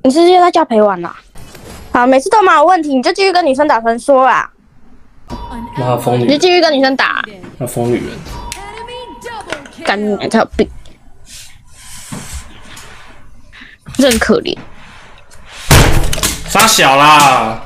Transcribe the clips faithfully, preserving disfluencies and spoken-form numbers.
你是不是在叫陪玩啦？好，每次都蛮有问题，你就继续跟女生打传说啦。 妈疯女人， 你就继续跟女生打。 那疯女人， 干你娘才有病，真可怜。 傻小啦！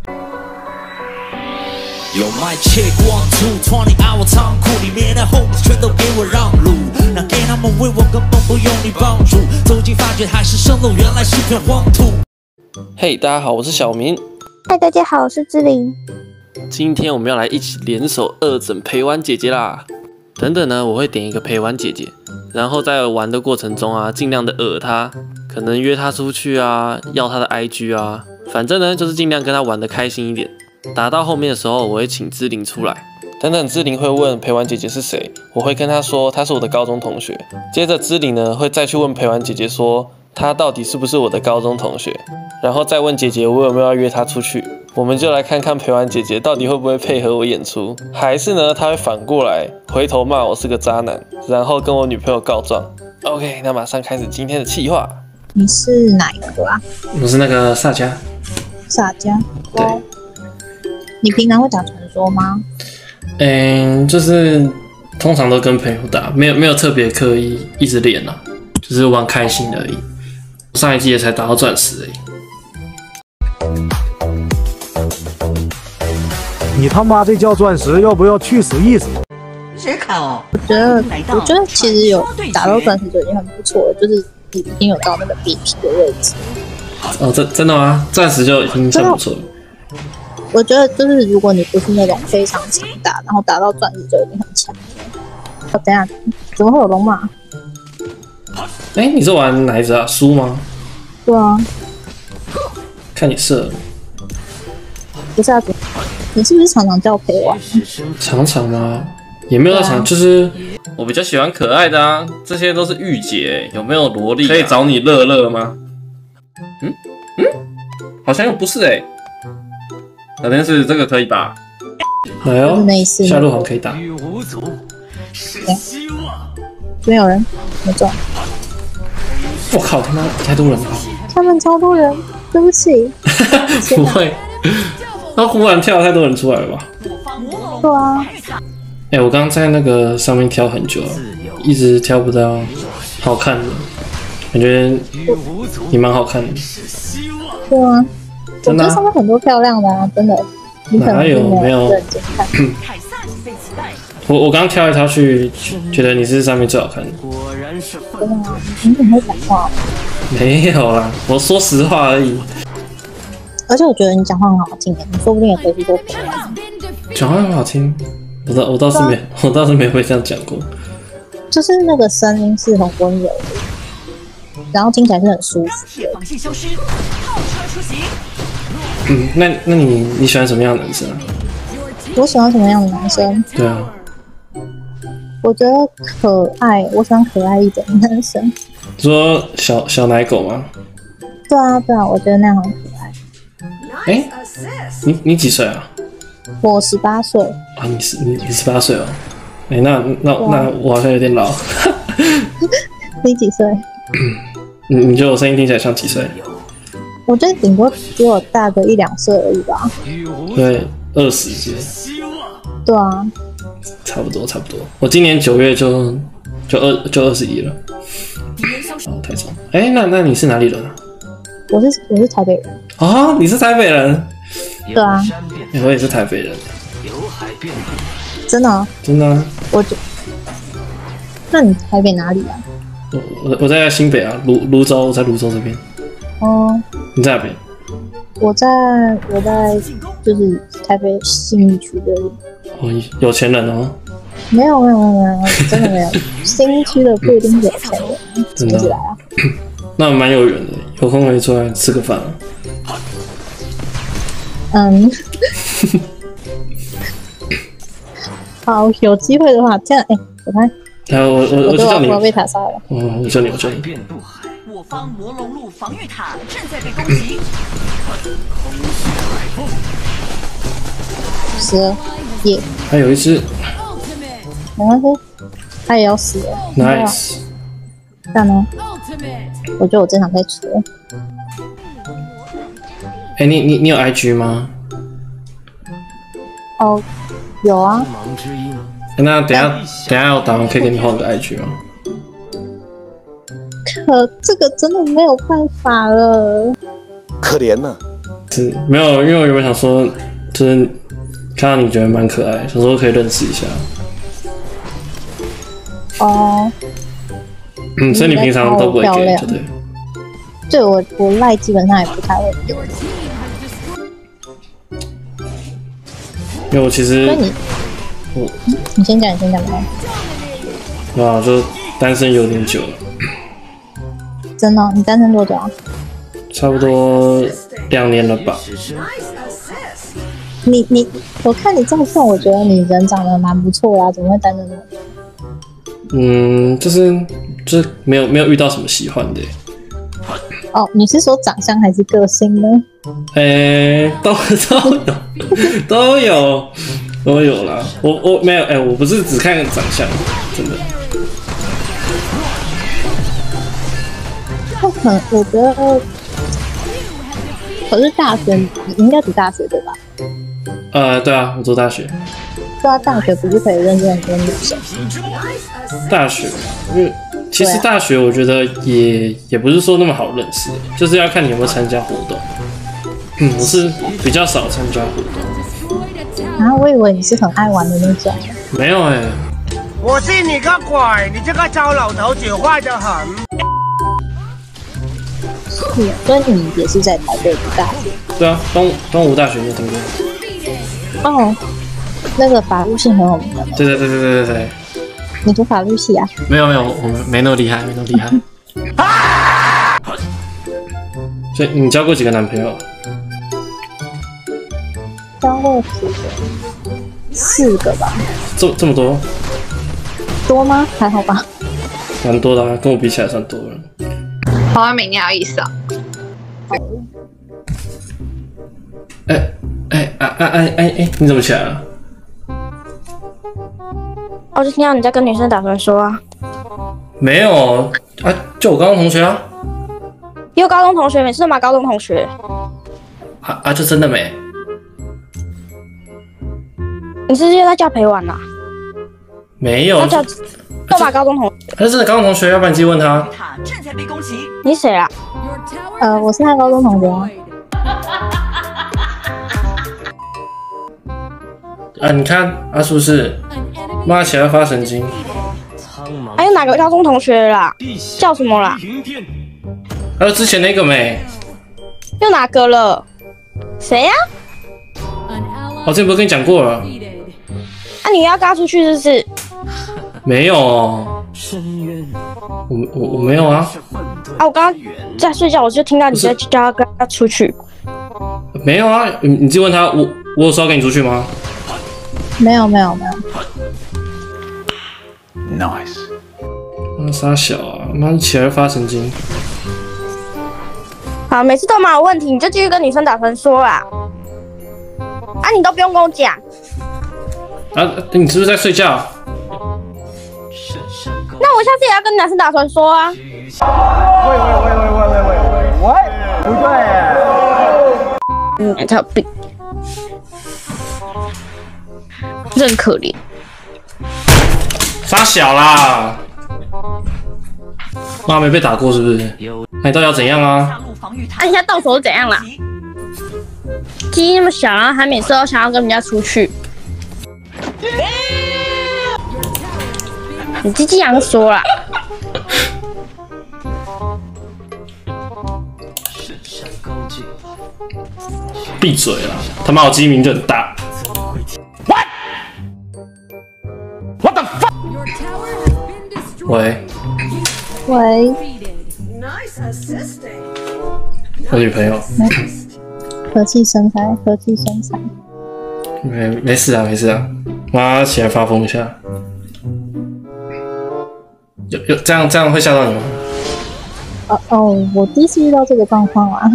有麦 check one two twenty hour 仓库里面的 homies 全都给我让路，那给他们为我根本不用你帮助，走近发觉还是蜃楼，原来是片荒土。 嘿， hey, 大家好，我是小明。 嗨，大家好，我是志玲。 今天我们要来一起联手恶整陪玩姐姐啦！等等呢，我会点一个陪玩姐姐，然后在玩的过程中啊，尽量的讹她，可能约她出去啊，要她的 I G 啊，反正呢就是尽量跟她玩得开心一点。打到后面的时候，我会请志玲出来。等等，志玲会问陪玩姐姐是谁，我会跟她说她是我的高中同学。接着志玲呢会再去问陪玩姐姐说她到底是不是我的高中同学，然后再问姐姐我有没有要约她出去。我们就来看看陪玩姐姐到底会不会配合我演出，还是呢她会反过来回头骂我是个渣男，然后跟我女朋友告状。OK， 那马上开始今天的企划。 你是哪一个啊？ 我是那个萨迦。 萨迦。 对。 你平常会打传说吗？ 嗯，就是通常都跟朋友打，没有没有特别刻意一直练啊，就是玩开心而已。上一季也才打到钻石而已。 你他妈这叫钻石，要不要去死一死？ 谁看哦？ 我觉得，我觉得其实有打到钻石就已经很不错了，就是已经有到那个 B P 的位置。 哦，真真的吗？钻石就已经算不错了。 我觉得就是如果你不是那种非常强大，然后打到钻石就已经很强了。哦，等一下，怎么会有龙马？ 哎、欸，你是玩哪一只啊？输吗？ 对啊。 看你射了。 不是啊，你是不是常常叫陪玩？ 常常吗？也没有到常，啊、就是我比较喜欢可爱的啊。这些都是御姐，有没有萝莉、啊？可以找你乐乐吗？嗯嗯，好像又不是哎、欸。哪边是这个可以吧？来哦，下路好像可以打。 没有人，没中。 我靠，他妈太多人了！ 他们超多人，对不起。 不会，他忽然跳太多人出来了吧？ 对啊。 哎、欸，我刚刚在那个上面挑很久了，一直挑不到好看的，感觉你蛮好看的。 对啊。我觉得上面很多漂亮的啊，真的。你可能哪有没有认真看？我我刚刚挑来挑去，觉得你是上面最好看的。 真的吗？你怎么会讲话？ 没有啦，我说实话而已。 而且我觉得你讲话很好听诶，你说不定也可以去做陪玩。 讲话很好听，我倒我倒是没，我倒是没被这样讲过。 就是那个声音是很温柔的，然后听起来是很舒服的。 嗯，那那你你喜欢什么样的男生啊？ 我喜欢什么样的男生？ 对啊， 我觉得可爱，我喜欢可爱一点的男生。 说小小奶狗吗？ 对啊对啊，我觉得那样很可爱。 哎、欸，你你几岁啊？ 我十八岁。 啊，你是你你十八岁哦？哎、欸，那那那我好像有点老。 你几岁？ 你你觉得我声音听起来像几岁？ 我觉得顶多比我大个一两岁而已吧。 对，二十岁。 对啊， 差不多差不多。我今年九月就就二就二十一了。哦，太重。哎、欸，那那你是哪里人啊？ 我是我是台北人。 哦，你是台北人？ 对啊。 欸、我也是台北人。 真的、啊？ 真的、啊。 我就，那你台北哪里啊？ 我我我在新北啊，泸泸州，我在泸州这边。 哦， 你在哪边？ 我在我在就是台北信义区这里。 哦，有钱人哦。 没有没有没有没有，真的没有。信义区的不一定是有钱人， 真的、啊。 来啊。 那蛮有缘的，有空可以出来吃个饭啊。 嗯。好，有机会的话，这样哎，我看。 来，我我我就叫你。 我被塔杀了。 哦，我叫你，我叫你。 我方魔龙路防御塔正在被攻击。 死了，耶！ 还有一只。 没关系，他也要死了。 Nice。 这样呢？我觉得我这场可以出。 哎、欸，你你你有 I G 吗？ 哦，有啊。 欸、那等一下等一下要打完可以给你换个 I G 吗？ 可这个真的没有办法了。 可怜呐、啊。 是没有，因为我原本想说，就是看到你觉得蛮可爱，想说可以认识一下。 哦。 嗯，所以你平常都不会给，对不对？ 对，我我赖基本上也不太会给。 因为我其实， 你我你先讲，你先讲吧。 啊，就单身有点久了。 真的、哦？你单身多久啊？ 差不多两年了吧。 你你，我看你照片，我觉得你人长得蛮不错啦，怎么会单身那么久？ 嗯，就是就是没有没有遇到什么喜欢的。 哦，你是说长相还是个性呢？ 诶、欸，都都有，都有，都有啦。我我没有，哎、欸，我不是只看长相，真的。 我可能我觉得，可是大学你应该读大学对吧？ 呃，对啊，我读大学。 对啊，大学不是可以认识很多女生？ 大学，因为其实大学我觉得也、啊、也不是说那么好认识，就是要看你有没有参加活动。嗯，我是比较少参加活动。 啊，我以为你是很爱玩的那种。 没有哎、欸。 我信你个鬼！你这个糟老头子坏得很。 是，所以你也是在台北读大学？ 对啊，东东吴大学你有听过？ 哦，那个法律系很有名的。 对对对对对对对。 你读法律系啊？ 没有没有，我们没那么厉害，没那么厉害。所以你交过几个男朋友？ 交过几个？四个吧。 这这么多？ 多吗？还好吧。 蛮多的啊，跟我比起来算多了。 黄万明，你好意思啊？ 哎哎哎哎哎哎，你怎么起来了？ 我就听到你在跟女生打传说啊。 没有啊，就我高中同学啊。 你有高中同学，每次都骂高中同学。 啊啊，就真的没？ 你是不是又在叫陪玩啦？ 没有。 他叫都骂高中同学。 他是真的高中同学，要不然你自己问他。 正在被攻击。 你谁啊？ 呃，我是他高中同学啊。 啊，你看啊，是不是？骂起来发神经。 还有哪个高中同学啦？叫什么啦？ 还有之前那个没？ 又哪个了？谁呀、 啊？我之前不是跟你讲过了？ 啊，你要跟他出去是不是？ 没有，我我我没有啊。 啊，我刚刚在睡觉，我就听到你在叫他跟他出去。 没有啊，你你自己问他，我我有说要跟你出去吗？ 没有没有没有。 Nice。 妈傻小啊！妈起来发神经。 好，每次都蛮有问题，你就继续跟女生打传说啦。啊，你都不用跟我讲。 啊，你是不是在睡觉？ 那我下次也要跟男生打传说啊。 喂喂喂喂喂喂喂喂，不对。 嗯，他有病，真可怜。 傻小啦！妈没被打过是不是？那你到底要怎样啊？ 按一下到手是怎样啦？鸡那么小，然后还每次都想要跟人家出去。你鸡鸡羊说啦。 闭嘴啦！他妈我鸡鸣就很大。What? What the fuck? 喂。 喂。 我女朋友。 和气生财，和气生财。 没没事啊，没事啊。妈起来发疯一下。有有这样这样会吓到你吗？ 哦哦，我第一次遇到这个状况啊。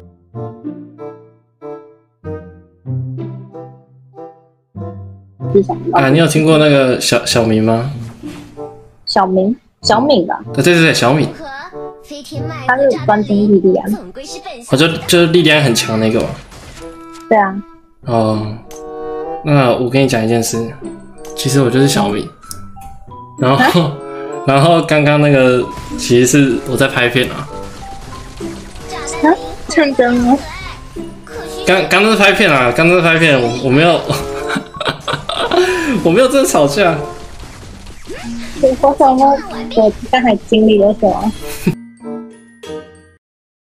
啊，你有听过那个小小明吗？ 小明，小敏吧。 对对对，小敏。 他是专精莉莉安。 我就就是莉莉安很强那个嘛。 对啊。 哦，那我跟你讲一件事，其实我就是小明。然后，啊、然后刚刚那个其实是我在拍片啊。 啊？认真吗？ 刚刚那是拍片啊，刚那是拍片，我我没有，我没有真的吵架。 我想说，我刚才经历了什么？